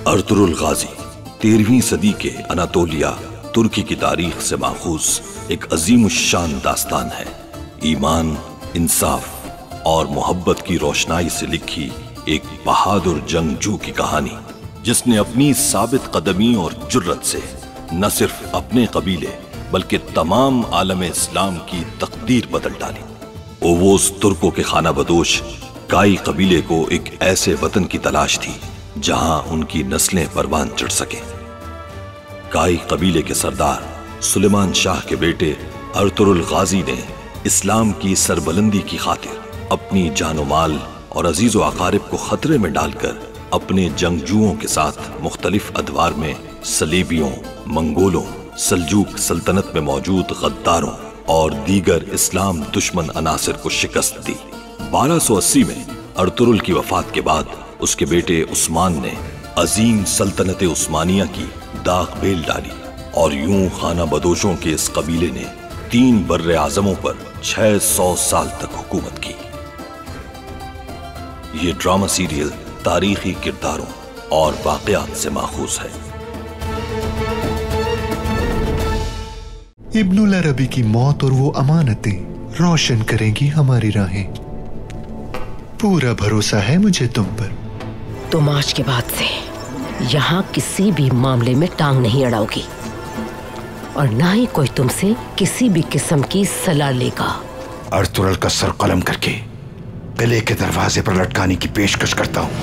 Ertugrul गाजी 13वीं सदी के Anatolia तुर्की की तारीख से माखूज एक अजीमुश्शान दास्तान है। ईमान, इंसाफ और मोहब्बत की रोशनाई से लिखी एक बहादुर जंगजू की कहानी, जिसने अपनी साबित कदमी और जुर्रत से न सिर्फ अपने कबीले बल्कि तमाम आलम इस्लाम की तकदीर बदल डाली। ओवोस तुर्कों के खाना बदोश काई कबीले को एक ऐसे वतन की तलाश थी जहां उनकी नस्लें परवान चढ़ सके। काई कबीले के सरदार सुलेमान शाह के बेटे अर्तुरुल गाजी ने इस्लाम की सरबलंदी की खातिर अपनी जानो माल और अजीजो अकारिब को खतरे में डालकर अपने जंगजुओं के साथ मुख्तलिफ अदवार में सलीबियों, मंगोलों, सल्जूक सल्तनत में मौजूद गद्दारों और दीगर इस्लाम दुश्मन अनासिर को शिकस्त दी। 1280 में अर्तुरुल की वफात के बाद उसके बेटे उस्मान ने अजीम सल्तनत उस्मानिया की दाग बेल डाली और यूं खाना बदोशों के इस कबीले ने 3 बर्रे आजमों पर 600 साल तक हुकूमत की। ये ड्रामा सीरियल तारीखी किरदारों और वाकयात से माखूज है। इब्नुल अरबी की मौत और वो अमानतें रोशन करेंगी हमारी राहें। पूरा भरोसा है मुझे तुम पर। तुम आज के बाद से यहाँ किसी भी मामले में टांग नहीं अड़ाओगी और ना ही कोई तुमसे किसी भी किस्म की सलाह लेगा। अर्तुरुल का सर कलम करके किले के दरवाजे पर लटकाने की पेशकश करता हूँ।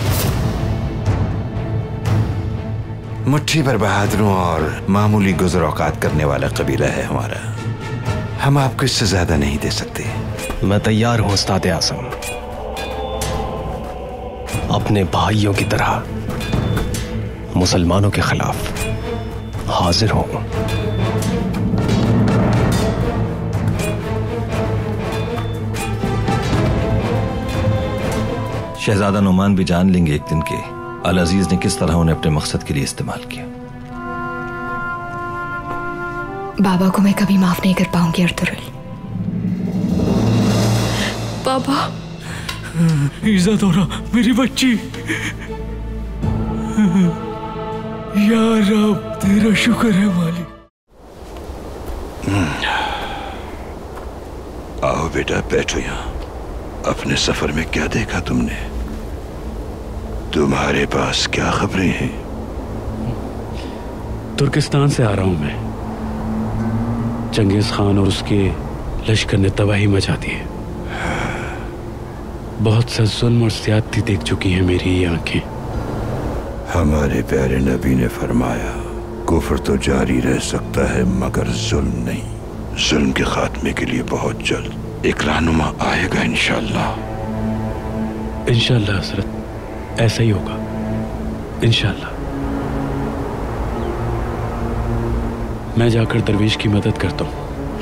मुट्ठी भर बहादुरों और मामूली गुज़र औकात करने वाला कबीला है हमारा। हम आपको इससे ज्यादा नहीं दे सकते। मैं तैयार हूँ उस्ताद आज़म, अपने भाइयों की तरह मुसलमानों के खिलाफ हाजिर हूँ। शहजादा नुमान भी जान लेंगे एक दिन के अल अजीज ने किस तरह उन्हें अपने मकसद के लिए इस्तेमाल किया। बाबा को मैं कभी माफ नहीं कर पाऊंगी अर्तुरुल। बाबा, इज़ादोरा मेरी बच्ची। या रब तेरा शुक्र है मालिक। आओ बेटा बैठो यहाँ। अपने सफर में क्या देखा तुमने? तुम्हारे पास क्या खबरें हैं? तुर्किस्तान से आ रहा हूं मैं। चंगेज खान और उसके लश्कर ने तबाही मचा दी है। बहुत सा जुल्म और ज्यादती देख चुकी हैं मेरी ये आंखें। हमारे प्यारे नबी ने फरमाया, कुफ्र तो जारी रह सकता है मगर जुल्म नहीं। जुल्म के खात्मे के लिए बहुत जल्द एक रहनुमा आएगा इंशाअल्लाह। इंशाअल्लाह हज़रत, ऐसा ही होगा इंशाअल्लाह। मैं जाकर दरवेश की मदद करता हूँ।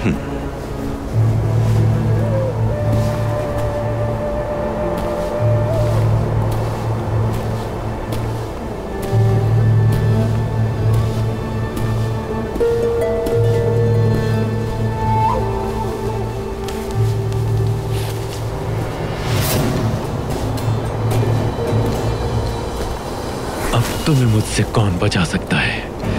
तुम्हें मुझसे कौन बचा सकता है?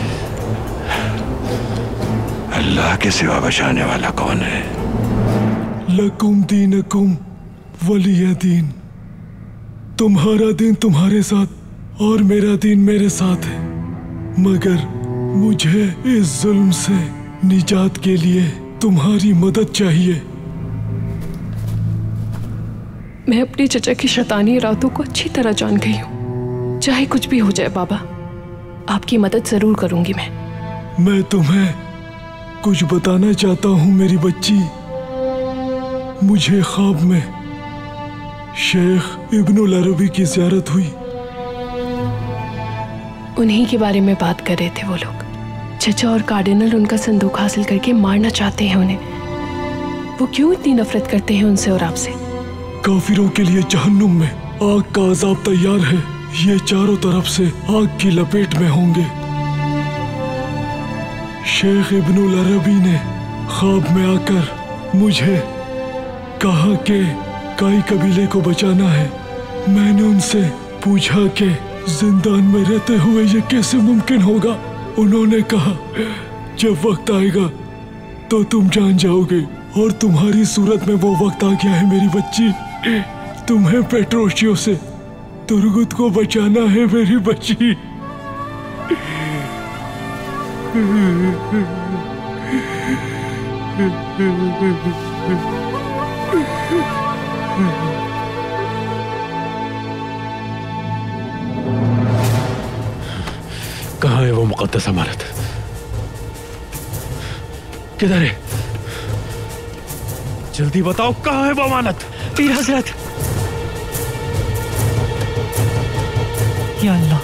अल्लाह के सिवा बचाने वाला कौन है? लकुम दीनकुम वलिय दीन। तुम्हारा दिन तुम्हारे साथ और मेरा दिन मेरे साथ है, मगर मुझे इस जुल्म से निजात के लिए तुम्हारी मदद चाहिए। मैं अपने चचा की शैतानी इरादों को अच्छी तरह जान गई हूँ। चाहे कुछ भी हो जाए बाबा, आपकी मदद जरूर करूंगी मैं तुम्हें कुछ बताना चाहता हूँ मेरी बच्ची। मुझे ख्वाब में शेख इब्नुल अरबी की ज़ियारत हुई। उन्हीं के बारे में बात कर रहे थे वो लोग। चचा और कार्डिनल उनका संदूक हासिल करके मारना चाहते हैं उन्हें। वो क्यों इतनी नफरत करते हैं उनसे और आपसे? काफिरों के लिए जहन्नुम में आग का अजाब तैयार है। ये चारों तरफ से आग की लपेट में होंगे। शेख इब्नुल अरबी ने ख्वाब में आकर मुझे कहा कि काई कबीले को बचाना है। मैंने उनसे पूछा कि जिंदान में रहते हुए ये कैसे मुमकिन होगा? उन्होंने कहा जब वक्त आएगा तो तुम जान जाओगे, और तुम्हारी सूरत में वो वक्त आ गया है मेरी बच्ची। तुम्हें पेट्रोशियो से तुर्गुत को बचाना है मेरी बच्ची। कहाँ है वो मुकद्दस अमानत? किधर है? जल्दी बताओ, कहाँ है वो अमानत? पीर हजरत, या अल्लाह,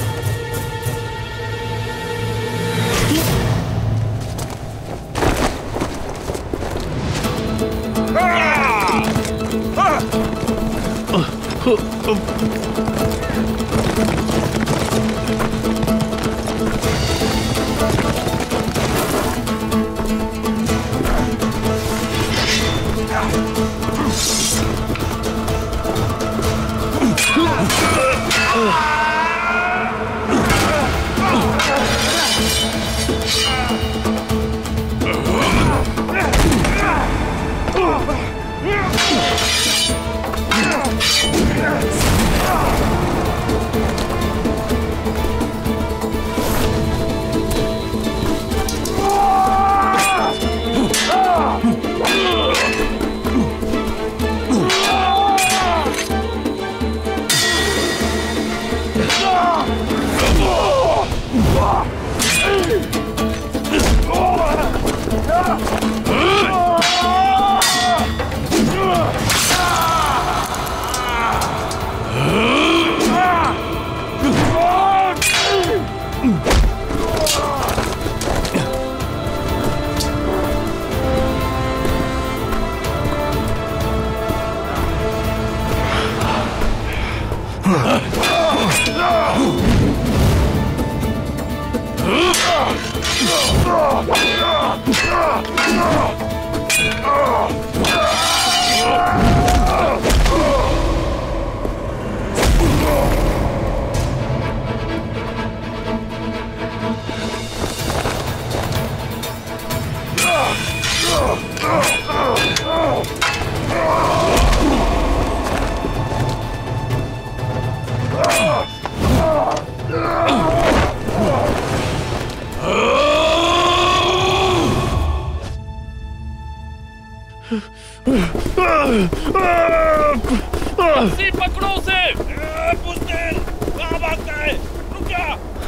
पकड़ो उसे। बुज़दिल, कहाँ भागता है? रुक जा।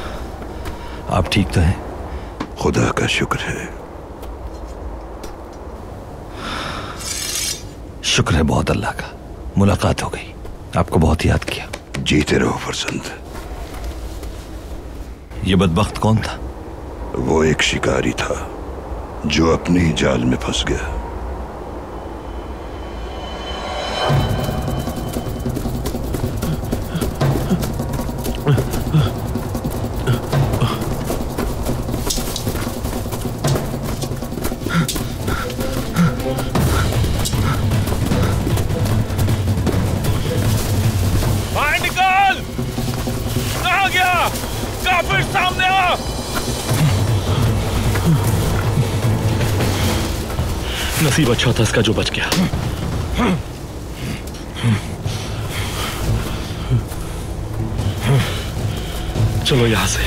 आप ठीक तो हैं? खुदा का शुक्र है। शुक्र है बहुत अल्लाह का, मुलाकात हो गई। आपको बहुत याद किया। जीते रहो फरजंद। ये बदबख्त कौन था? वो एक शिकारी था जो अपने ही जाल में फंस गया। बाहर निकल! कहाँ गया? काफिर सामने आ! नसीब अच्छा था इसका जो बच गया। चलो यहां से।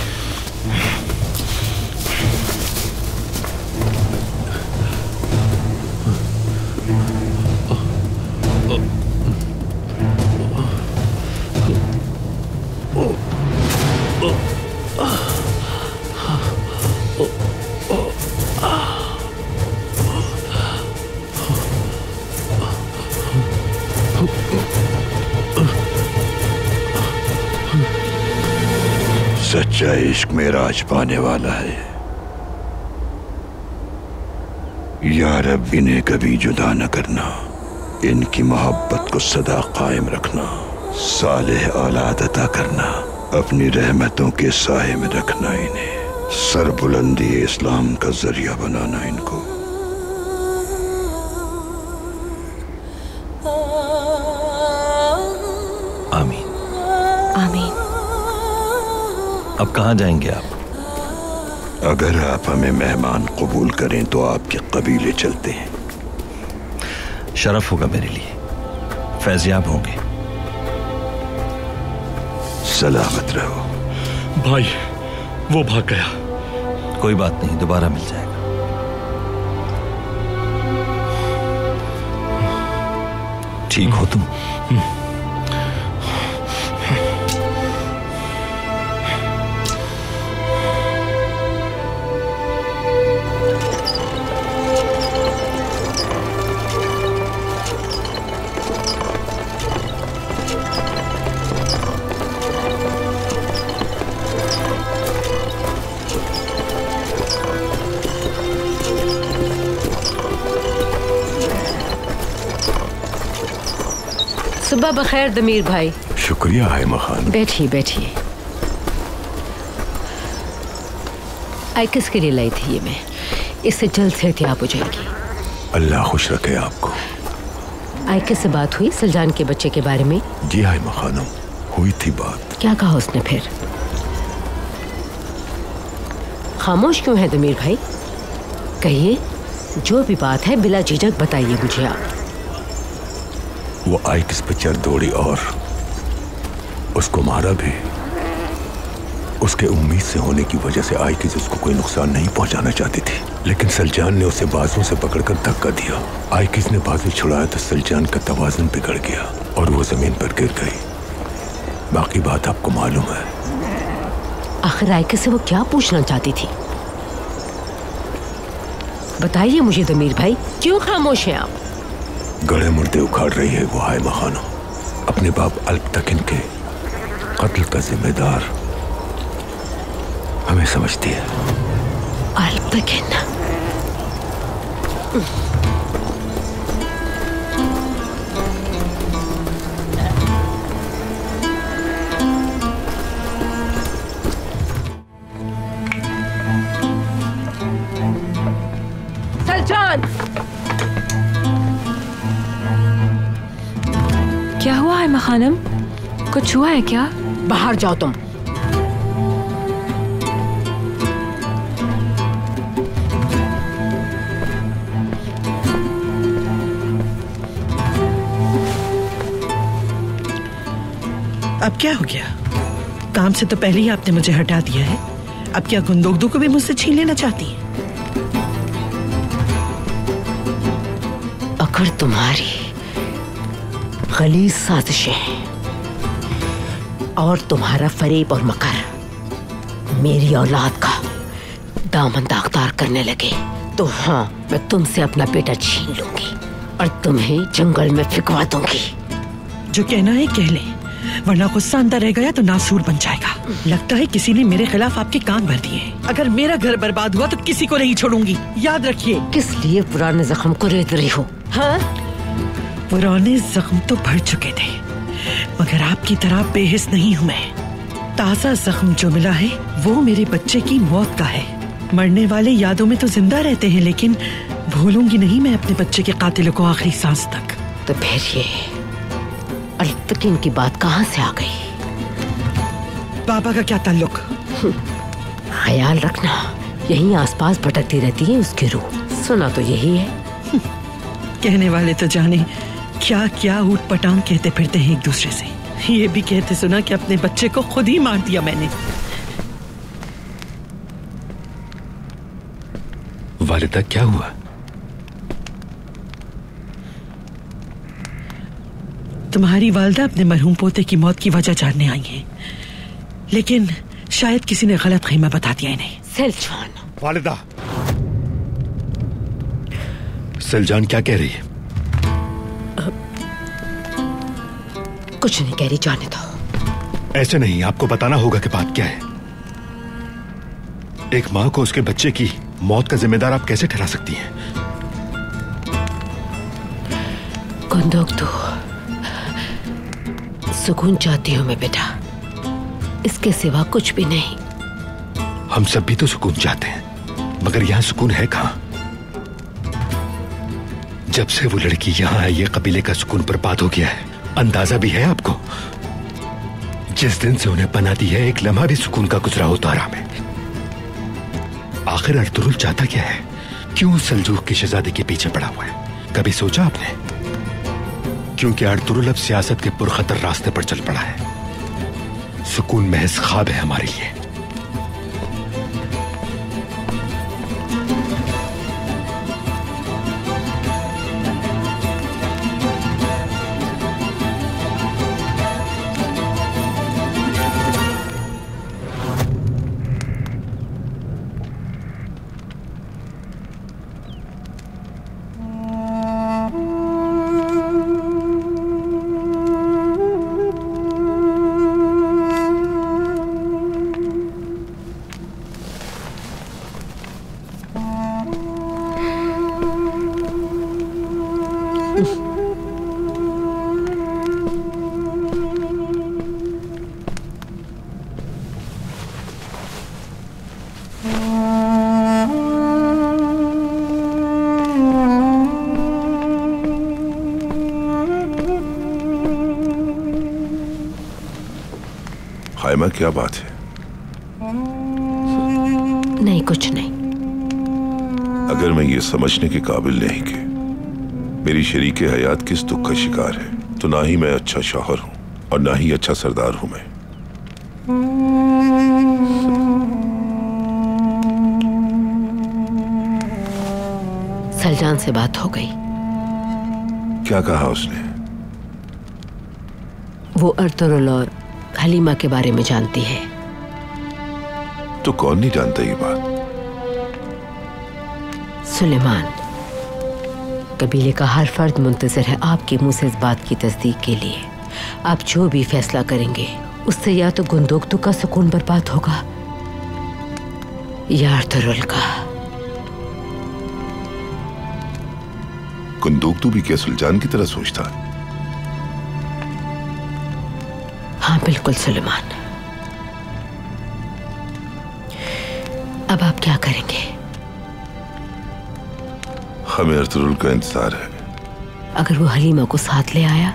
सच्चा इश्क में राज पाने वाला है। या रब इन्हें कभी जुदा न करना, इनकी मोहब्बत को सदा कायम रखना, सालेह औलाद अता करना, अपनी रहमतों के साए में रखना, इन्हें सरबुलंदी इस्लाम का जरिया बनाना इनको। आमीन। आमीन। अब कहाँ जाएंगे आप? अगर आप हमें मेहमान कबूल करें तो आपके कबीले चलते हैं। शरफ होगा मेरे लिए, फैज़याब होंगे। सलामत रहो। भाई वो भाग गया। कोई बात नहीं, दोबारा मिल जाएगा। ठीक हो तुम? सुबह बखैर दमीर भाई। शुक्रिया है मखान। बैठिए बैठिए। आई किस के लिए लाई थी ये मैं? इससे जल्द से एहतियात हो जाएगी। अल्लाह खुश रखे आपको। आई किस से बात हुई सलजान के बच्चे के बारे में? जी हाय मखानम, हुई थी बात। क्या कहा उसने फिर? खामोश क्यों है दमीर भाई? कहिए, जो भी बात है बिला झिझक बताइए मुझे आप। वो आइकिस पे चढ़ दौड़ी और उसको मारा भी। उसके उम्मीद से होने की वजह से आइकिस उसको कोई नुकसान नहीं पहुंचाना चाहती थी, लेकिन सलजान ने उसे बाजू से पकड़कर धक्का दिया। आइकिस ने बाजू छुड़ाया तो सलजान का तवाज़ुन बिगड़ गया और वो जमीन पर गिर गई। बाकी बात आपको मालूम है। आखिर आइकिस से वो क्या पूछना चाहती थी? बताइए मुझे दमीर भाई, क्यों खामोश हैं आप? गड़े मुर्दे उखाड़ रही है वो हाय मखानो। अपने बाप अल्पतकिन के कत्ल का जिम्मेदार हमें समझती है। अल्पतकिन? सलजान! क्या हुआ है मखानम? कुछ हुआ है क्या? बाहर जाओ तुम। अब क्या हो गया? काम से तो पहले ही आपने मुझे हटा दिया है। अब क्या गुंदोगदू को भी मुझसे छीन लेना चाहती है? अगर तुम्हारी गलीज साजिशें और तुम्हारा फरेब और मकर मेरी औलाद का दामन दागदार करने लगे तो हाँ, मैं तुमसे अपना बेटा छीन लूंगी और तुम्हें जंगल में फिकवा दूंगी। जो कहना है कह ले, वरना गुस्सा अंदर रह गया तो नासूर बन जाएगा। लगता है किसी ने मेरे खिलाफ आपके कान भर दिए। अगर मेरा घर बर्बाद हुआ तो किसी को नहीं छोड़ूंगी, याद रखिए। किस लिए पुराने जख्म को रेत रही हो? हाँ? पुराने जख्म तो भर चुके थे, मगर आपकी तरह बेहिस नहीं हूँ मैं। ताजा जख्म जो मिला है वो मेरे बच्चे की मौत का है। मरने वाले यादों में तो जिंदा रहते हैं, लेकिन भूलूंगी नहीं मैं अपने बच्चे के कातिलों को आखिरी सांस तक। तो फिर ये अल्पतकिन की बात कहाँ से आ गई? पापा का क्या ताल्लुक? ख्याल रखना, यहीं आसपास भटकती रहती है उसकी रूह। सुना तो यही है। कहने वाले तो जाने क्या क्या ऊट पटांग कहते फिरते हैं एक दूसरे से। ये भी कहते सुना कि अपने बच्चे को खुद ही मार दिया मैंने। वालिदा क्या हुआ? तुम्हारी वालिदा अपने मरहूम पोते की मौत की वजह जानने आई हैं, लेकिन शायद किसी ने गलत ख़ीमा बता दिया इन्हें। सलजान। वालिदा, सलजान क्या कह रही है? कुछ नहीं कह रही, जाने दो। ऐसे नहीं, आपको बताना होगा कि बात क्या है। एक माँ को उसके बच्चे की मौत का जिम्मेदार आप कैसे ठहरा सकती हैं? गुंदोगदू, सुकून चाहती हूँ मैं बेटा, इसके सिवा कुछ भी नहीं। हम सब भी तो सुकून चाहते हैं, मगर यहाँ सुकून है कहाँ? जब से वो लड़की यहाँ है, ये कबीले का सुकून बर्बाद हो गया है। अंदाजा भी है आपको? जिस दिन से उन्हें पना दी है, एक लम्हा भी सुकून का गुजरा हो तारा में। आखिर अर्तुरुल चाहता क्या है? क्यों सल्जूक की शहजादी के पीछे पड़ा हुआ है? कभी सोचा आपने? क्योंकि अर्तुरुल अब सियासत के पुरखतर रास्ते पर चल पड़ा है। सुकून महज ख्वाब है हमारे लिए। खाइमा, क्या बात है? नहीं, कुछ नहीं। अगर मैं ये समझने के काबिल नहीं कि मेरी शरीके हयात किस दुख का शिकार है, तो ना ही मैं अच्छा शौहर हूं और ना ही अच्छा सरदार हूं मैं। सलजान से बात हो गई। क्या कहा उसने? वो अर्तुरुल और हलीमा के बारे में जानती है। तो कौन नहीं जानता ये बात? सुलेमान, कबीले का हर फर्द मुंतज़िर है आपके मुंह से इस बात की तस्दीक के लिए। आप जो भी फैसला करेंगे उससे या तो गुंदोक्तू का सुकून बर्बाद होगा या अर्तुरुल का। गुंदोक्तू भी क्या सुल्तान की तरह सोचता है? हाँ बिल्कुल सुलेमान। अब आप क्या करेंगे? हमें अर्तुरुल का इंतजार है। अगर वो हलीमा को साथ ले आया?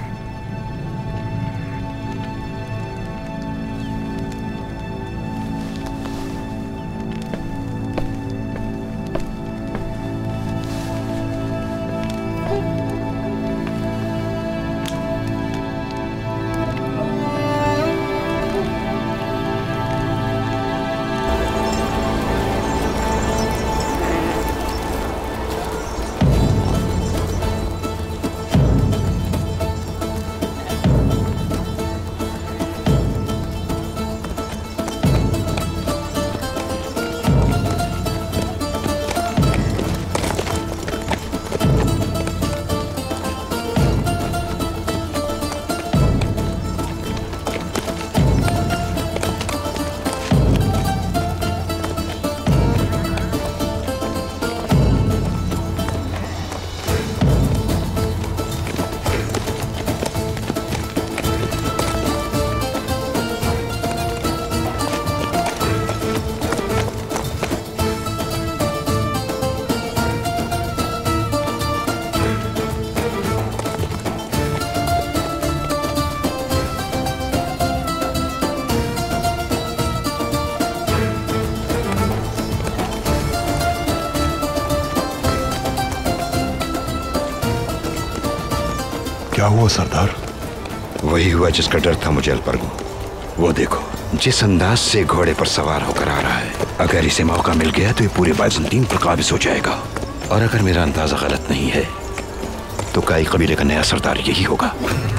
क्या हुआ सरदार? वही हुआ जिसका डर था मुझे अलपरगो। वो देखो जिस अंदाज से घोड़े पर सवार होकर आ रहा है। अगर इसे मौका मिल गया तो ये पूरे बाइज़ंतीन पर काबिज हो जाएगा। और अगर मेरा अंदाजा गलत नहीं है तो काई कबीले का नया सरदार यही होगा।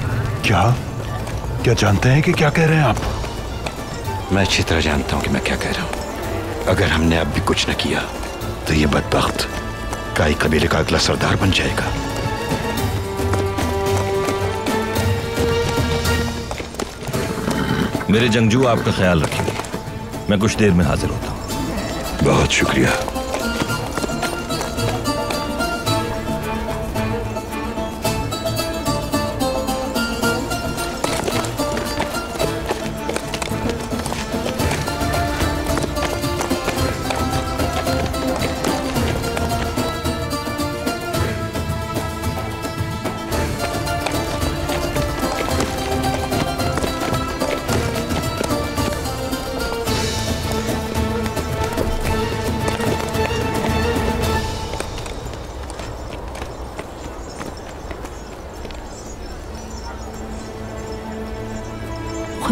क्या जानते हैं कि क्या कह रहे हैं आप? मैं अच्छी तरह जानता हूं कि मैं क्या कह रहा हूं। अगर हमने अब भी कुछ न किया तो ये बदबख्त काई कबीले का अगला सरदार बन जाएगा। मेरे जंगजू आपका ख्याल रखेंगे। मैं कुछ देर में हाजिर होता हूं। बहुत शुक्रिया।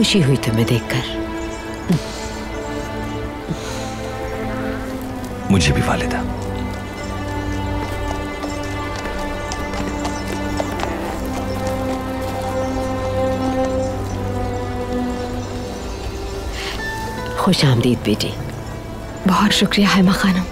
खुशी हुई तुम्हें देखकर। मुझे भी वालिदा। खुश आमदीद बेटी। बहुत शुक्रिया हैमा खानम।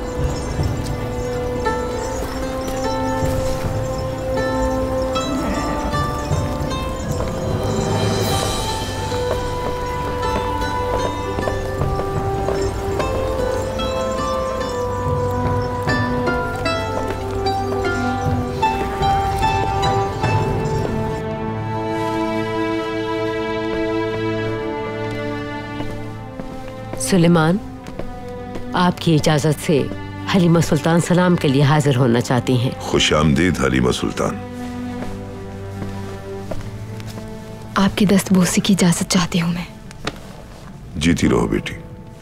सुलेमान, आपकी इजाजत से हलीमा सुल्तान सलाम के लिए हाजिर होना चाहती हैं। खुश आमदीद हलीमा सुल्तान। आपकी दस्तबोसी की इजाजत चाहती हूँ मैं। जीती रहो बेटी।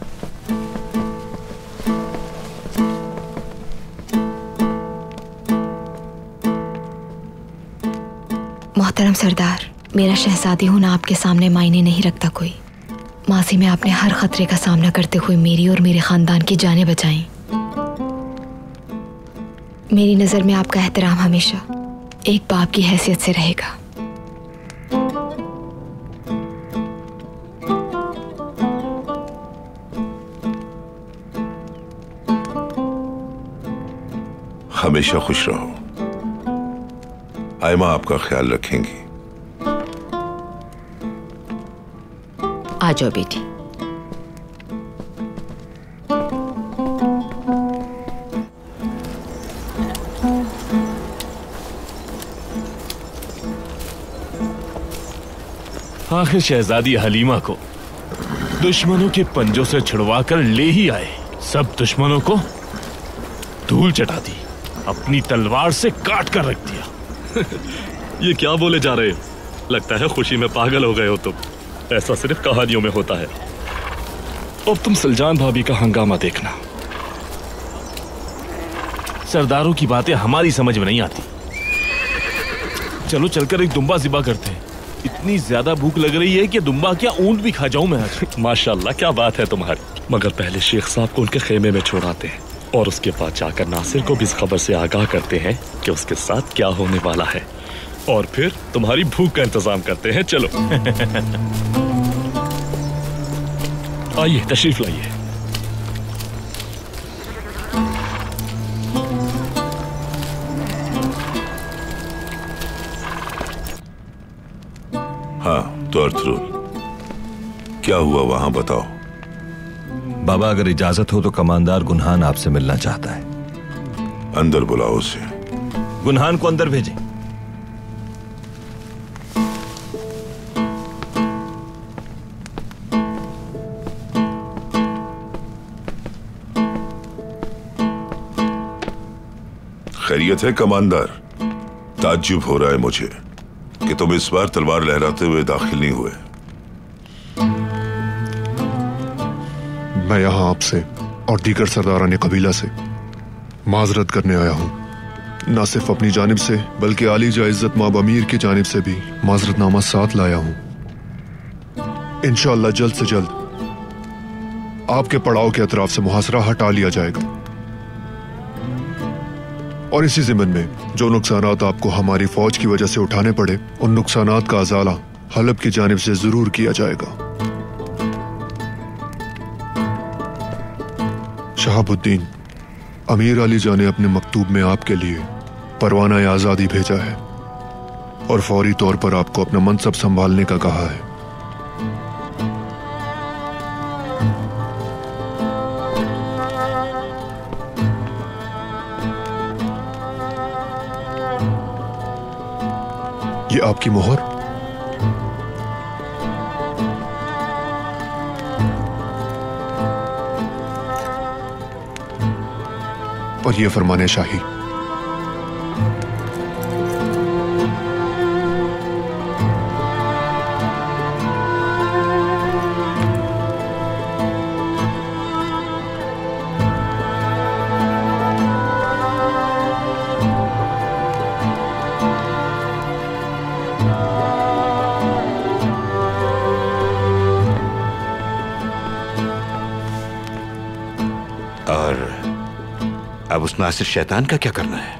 मोहतरम सरदार, मेरा शहजादी होना आपके सामने मायने नहीं रखता कोई। माजी में आपने हर खतरे का सामना करते हुए मेरी और मेरे खानदान की जानें बचाई। मेरी नजर में आपका एहतराम हमेशा एक बाप की हैसियत से रहेगा। हमेशा खुश रहो। आयमा आपका ख्याल रखेंगी। आ जाओ बेटी। आखिर शहजादी हलीमा को दुश्मनों के पंजों से छुड़वा कर ले ही आए। सब दुश्मनों को धूल चटा दी, अपनी तलवार से काट कर रख दिया। ये क्या बोले जा रहे हो? लगता है खुशी में पागल हो गए हो तुम। ऐसा सिर्फ कहानियों में होता है। अब तुम सुलजान भाभी का हंगामा देखना। सरदारों की बातें हमारी समझ में नहीं आती। चलो चलकर एक दुम्बा ज़िबा करते हैं। इतनी ज्यादा भूख लग रही है कि दुम्बा क्या ऊंट भी खा जाऊं मैं आज। माशाल्लाह, क्या बात है तुम्हारी। मगर पहले शेख साहब को उनके खेमे में छोड़ाते हैं और उसके बाद जाकर नासिर को भी इस खबर से आगाह करते हैं कि उसके साथ क्या होने वाला है, और फिर तुम्हारी भूख का इंतजाम करते हैं। चलो आइए, तशरीफ लाइए। हाँ तो अर्थरुल, क्या हुआ वहां बताओ। बाबा, अगर इजाजत हो तो कमांडर गुनहान आपसे मिलना चाहता है। अंदर बुलाओ उसे। गुनहान को अंदर भेजें। खैरियत है कमांडर? ताज्जुब हो रहा है मुझे कि तुम इस बार तलवार लहराते हुए दाखिल नहीं हुए। मैं यहाँ आपसे और दीगर सरदारान कबीला से माजरत करने आया हूँ। न सिर्फ अपनी जानिब से बल्कि आली जा इज्जत माब अमीर की जानिब से भी माजरतनामा साथ लाया हूँ। इंशाअल्लाह जल्द से जल्द आपके पड़ाव के अतराफ से मुहासरा हटा लिया जाएगा और इसी ज़िम्मन में जो नुकसानात आपको हमारी फौज की वजह से उठाने पड़े, उन नुकसानात का अजाला हलब की जानिब से जरूर किया जाएगा। शहाबुद्दीन, अमीर अली जान ने अपने मकतूब में आपके लिए परवाना आज़ादी भेजा है और फौरी तौर पर आपको अपना मनसब संभालने का कहा है। ये आपकी मोहर। और ये फरमाने शाही। और अब उस नासिर शैतान का क्या करना है?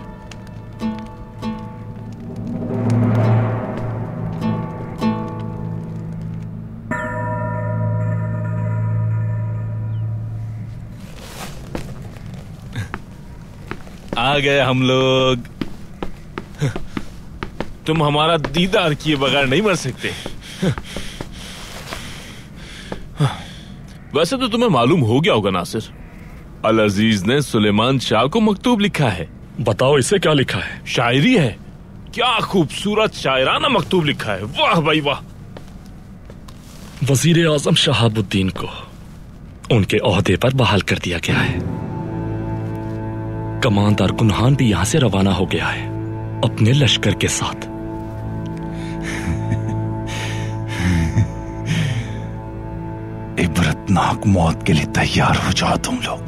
आ गए हम लोग। तुम हमारा दीदार किए बगैर नहीं मर सकते। वैसे तो तुम्हें मालूम हो गया होगा नासिर, अल अजीज ने सुलेमान शाह को मकतूब लिखा है। बताओ इसे क्या लिखा है? शायरी है। क्या खूबसूरत शायराना मकतूब लिखा है। वाह भाई वाह। वजीर आजम शहाबुद्दीन को उनके ओहदे पर बहाल कर दिया गया है। कमांडर कुनहान भी यहां से रवाना हो गया है अपने लश्कर के साथ। इबरतनाक मौत के लिए तैयार हो जाओ तुम लोग।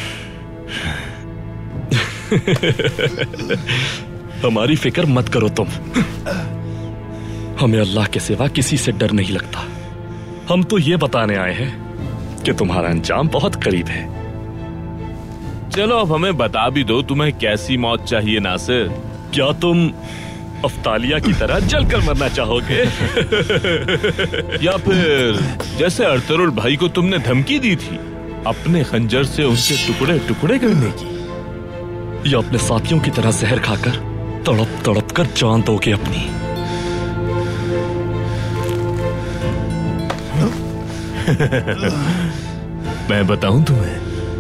हमारी फिक्र मत करो तुम। हमें अल्लाह के सिवा किसी से डर नहीं लगता। हम तो ये बताने आए हैं कि तुम्हारा अंजाम बहुत करीब है। चलो अब हमें बता भी दो, तुम्हें कैसी मौत चाहिए नासिर? क्या तुम अफ्तालिया की तरह जलकर मरना चाहोगे? या फिर जैसे अर्तुरुल भाई को तुमने धमकी दी थी अपने खंजर से उनके टुकड़े टुकड़े करने की? या अपने साथियों की तरह जहर खाकर तड़प तड़प कर जान दोगे अपनी? मैं बताऊं तुम्हें,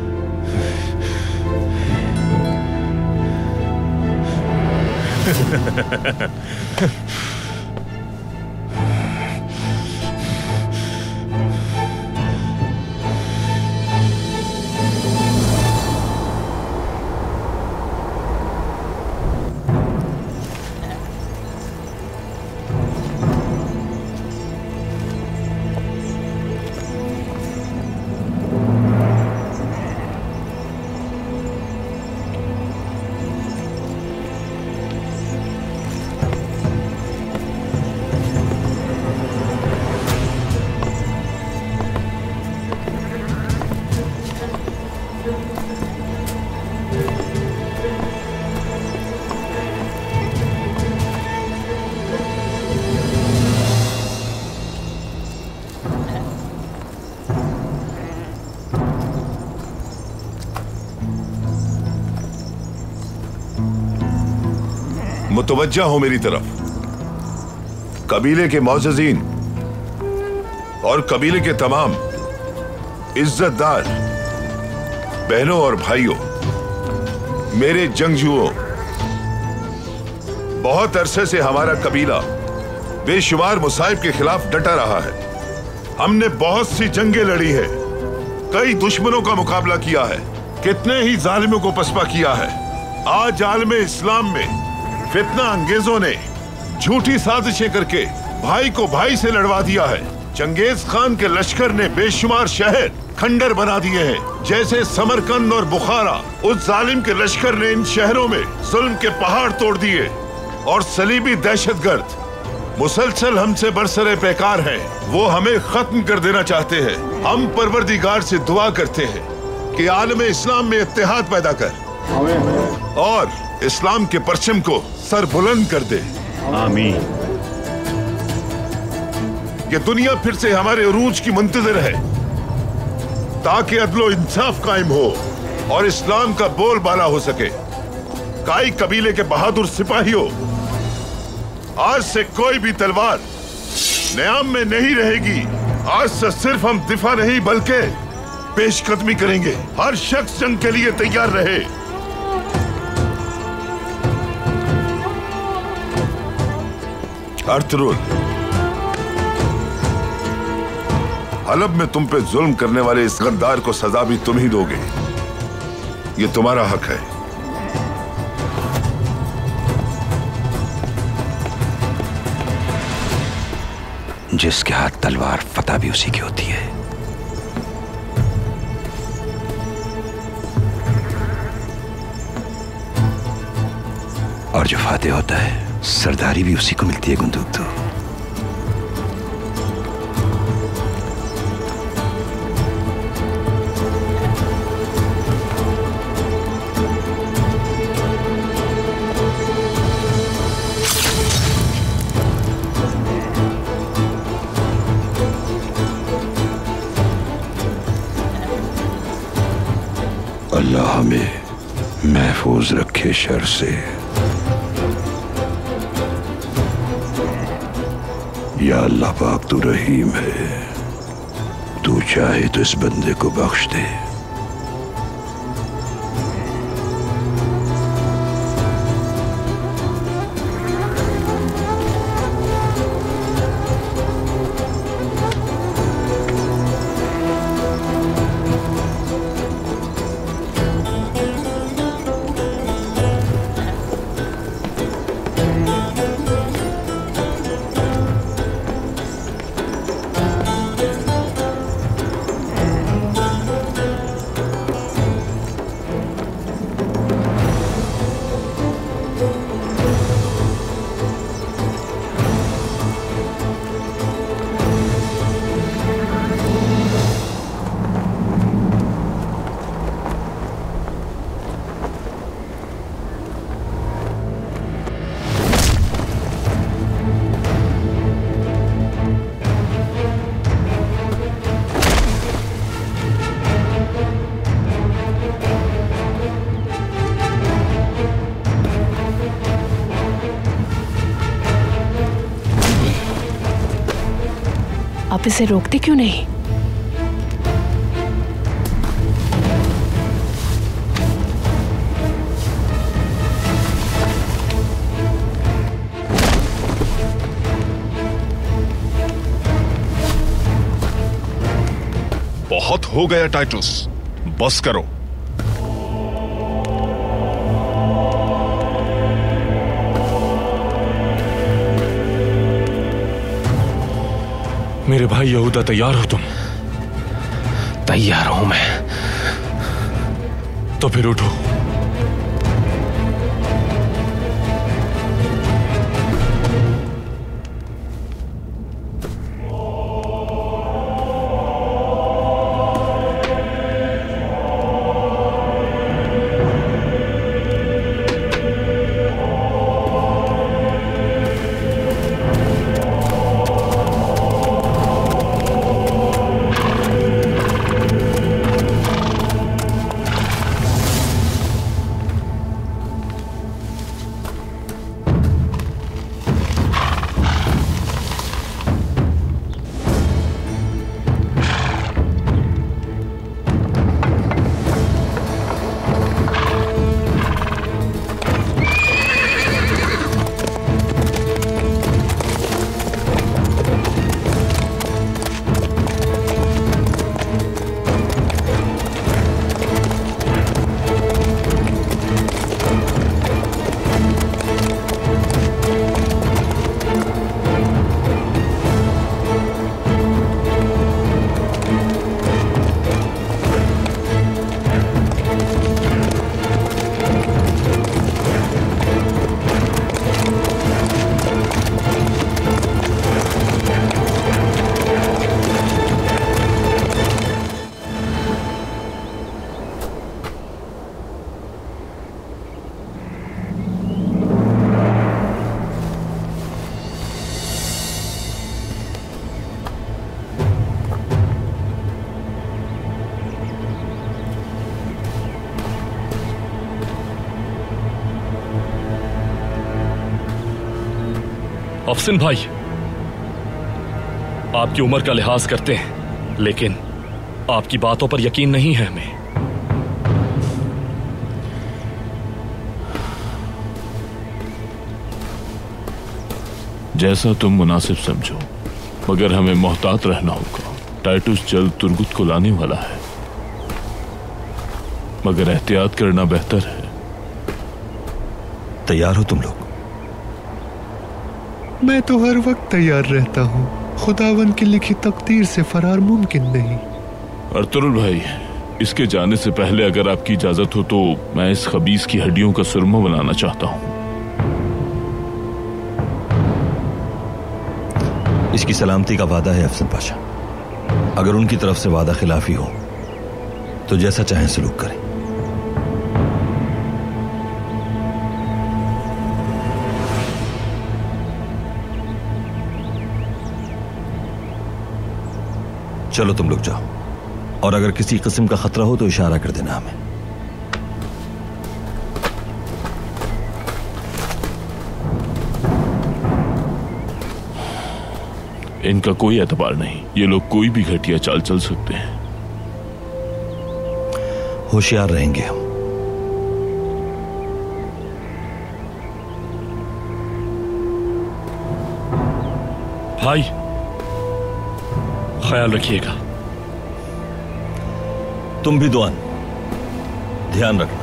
मुतवज्जा हो मेरी तरफ। कबीले के मौजजीन और कबीले के तमाम इज्जतदार बहनों और भाइयों, मेरे जंगजुओं, बहुत अरसे से हमारा कबीला बेशुमार मुसाइब के खिलाफ डटा रहा है। हमने बहुत सी जंगें लड़ी है, कई दुश्मनों का मुकाबला किया है, कितने ही जालिमों को पसपा किया है। आज आलमे इस्लाम में फितना अंगेजों ने झूठी साजिशें करके भाई को भाई से लड़वा दिया है। चंगेज खान के लश्कर ने बेशुमार शहर खंडर बना दिए हैं, जैसे समरकंद और बुखारा। उस जालिम के लश्कर ने इन शहरों में जुल्म के पहाड़ तोड़ दिए और सलीबी दहशतगर्द मुसलसल हमसे बरसरे पैकार हैं। वो हमें खत्म कर देना चाहते हैं। हम परवरदिगार से दुआ करते हैं कि आलमे इस्लाम में इत्तेहाद पैदा कर और इस्लाम के परचम को सर बुलंद कर दे। आमीन। ये दुनिया फिर से हमारे उरूज की मुंतज़िर है, ताकि अदलो इंसाफ कायम हो और इस्लाम का बोलबाला हो सके। काई कबीले के बहादुर सिपाहियों, आज से कोई भी तलवार न्याम में नहीं रहेगी। आज से सिर्फ हम दिफा नहीं बल्कि पेशकदमी करेंगे। हर शख्स जंग के लिए तैयार रहे। अर्तुरुल, हलब में तुम पे जुल्म करने वाले इस गद्दार को सजा भी तुम ही दोगे। ये तुम्हारा हक है। जिसके हाथ तलवार फतह भी उसी की होती है। और जो फाते होता है सरदारी भी उसी को मिलती है। गुंदूक तो अल्लाह हमें महफूज रखे शर से। या अल्लाह पाक तू रहीम है, तू चाहे तो इस बंदे को बख्श दे। आप इसे रोकते क्यों नहीं? बहुत हो गया टाइटस, बस करो। मेरे भाई यहूदा, तैयार हो तुम? तैयार हूं मैं। तो फिर उठो। अफसन भाई, आपकी उम्र का लिहाज करते हैं, लेकिन आपकी बातों पर यकीन नहीं है हमें। जैसा तुम मुनासिब समझो, मगर हमें मोहतात रहना होगा। टाइटस जल्द तुर्गुत को लाने वाला है, मगर एहतियात करना बेहतर है। तैयार हो तुम लोग? मैं तो हर वक्त तैयार रहता हूँ। खुदावन की लिखी तकदीर से फरार मुमकिन नहीं। अर्तुरुल भाई, इसके जाने से पहले अगर आपकी इजाजत हो तो मैं इस खबीस की हड्डियों का सुरमा बनाना चाहता हूँ। इसकी सलामती का वादा है अफसन पाशा। अगर उनकी तरफ से वादा खिलाफी हो तो जैसा चाहें सलूक करें। चलो तुम लोग जाओ, और अगर किसी किस्म का खतरा हो तो इशारा कर देना हमें। इनका कोई एतबार नहीं। ये लोग कोई भी घटिया चाल चल सकते हैं। होशियार रहेंगे हम। भाई ख्याल रखिएगा। तुम भी दुआन ध्यान रखना।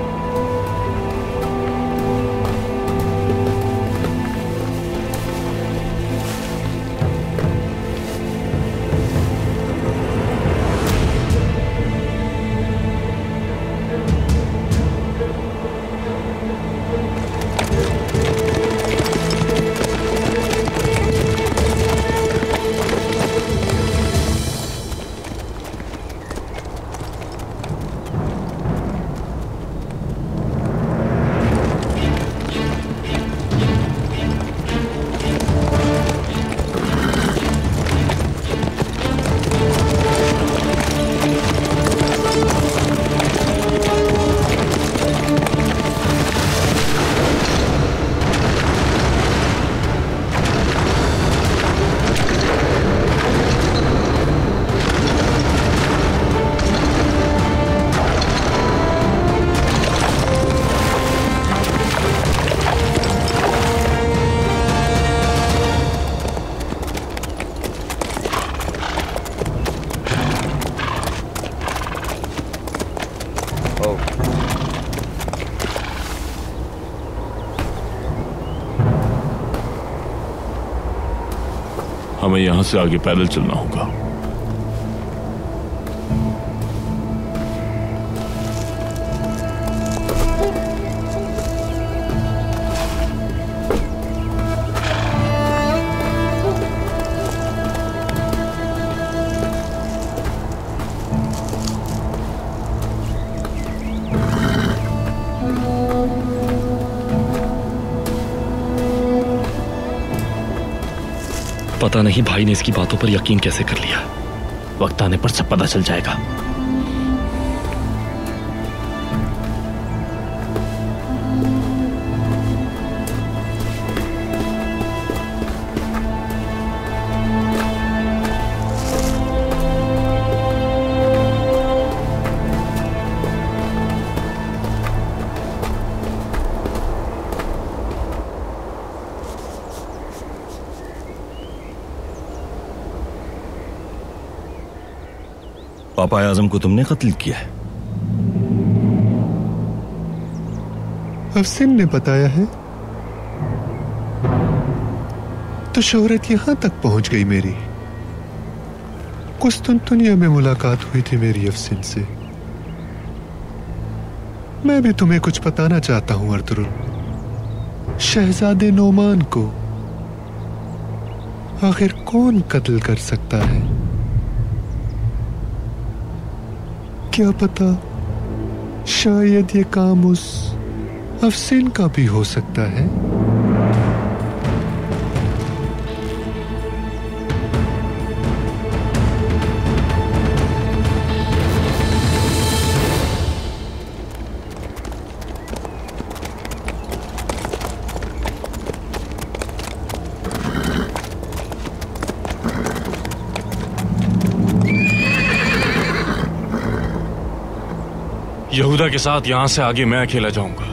हमें यहां से आगे पैदल चलना होगा। पता नहीं भाई ने इसकी बातों पर यकीन कैसे कर लिया। वक्त आने पर सब पता चल जाएगा। पापा आजम को तुमने कत्ल किया है? अफसिन ने बताया है। तो शोहरत यहां तक पहुंच गई मेरी। कुस्तुनतुनिया में मुलाकात हुई थी मेरी अफसिन से। मैं भी तुम्हें कुछ बताना चाहता हूं अर्तुरुल। शहजादे नोमान को आखिर कौन कत्ल कर सकता है? क्या पता शायद ये काम उस अफसिन का भी हो सकता है। यहूदा के साथ यहां से आगे मैं अकेला जाऊंगा।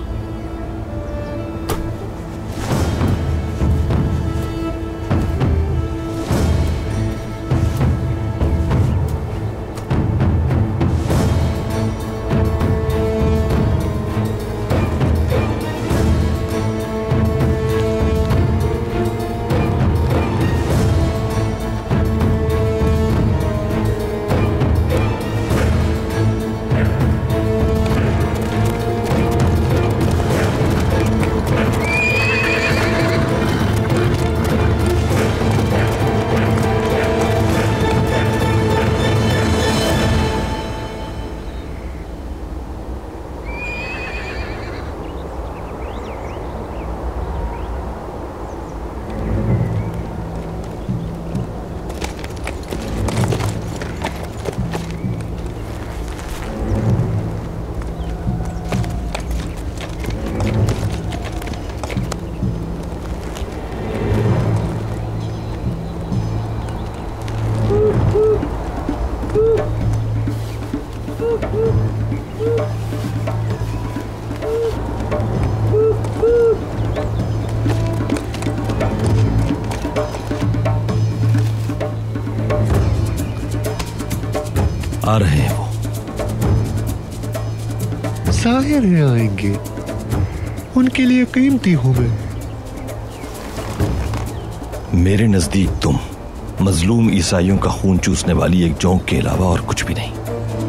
आ रहे हैं वो। जाहिर है आएंगे, उनके लिए कीमती हूं मैं। मेरे नजदीक तुम मजलूम ईसाइयों का खून चूसने वाली एक जोंक के अलावा और कुछ भी नहीं।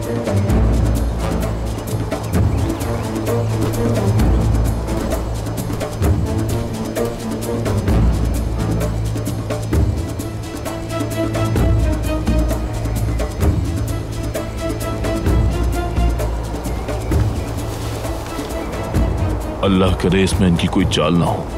अल्लाह करे इसमें इनकी कोई चाल ना हो।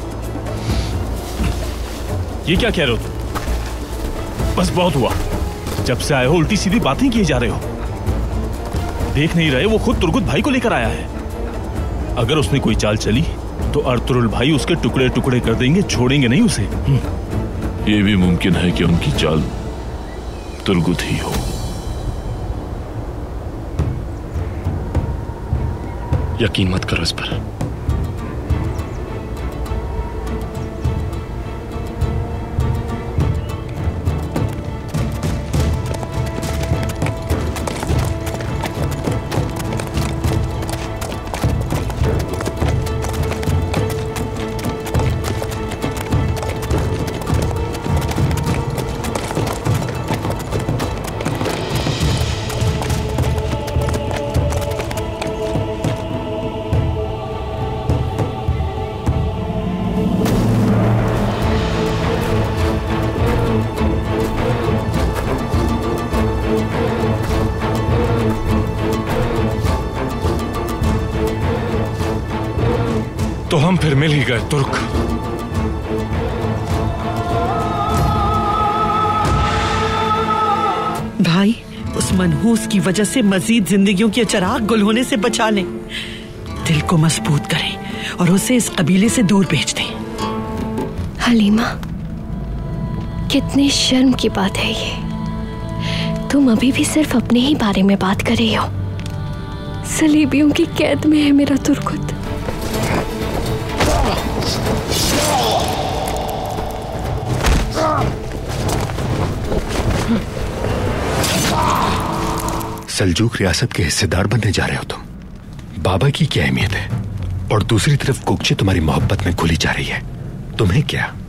ये क्या कह रहे हो तुम? बस बहुत हुआ। जब से आए हो उल्टी सीधी बातें किए जा रहे हो। देख नहीं रहे वो खुद तुर्गुत भाई को लेकर आया है। अगर उसने कोई चाल चली तो अर्तुरुल भाई उसके टुकड़े टुकड़े कर देंगे, छोड़ेंगे नहीं उसे। ये भी मुमकिन है कि उनकी चाल तुर्गुत ही हो। यकीन मत करो इस पर। तो हम फिर मिल ही गए तुर्क। भाई, उस मनहूस की वजह से मजीद जिंदगियों के चिराग गुल होने से बचा लें। दिल को मजबूत करें और उसे इस कबीले से दूर भेज दें। हलीमा, कितनी शर्म की बात है ये। तुम अभी भी सिर्फ अपने ही बारे में बात कर रही हो। सलीबियों की कैद में है मेरा तुर्गुत। सल्जूक रियासत के हिस्सेदार बनने जा रहे हो तुम। बाबा की क्या अहमियत है? और दूसरी तरफ कुकची तुम्हारी मोहब्बत में घुली जा रही है। तुम्हें क्या?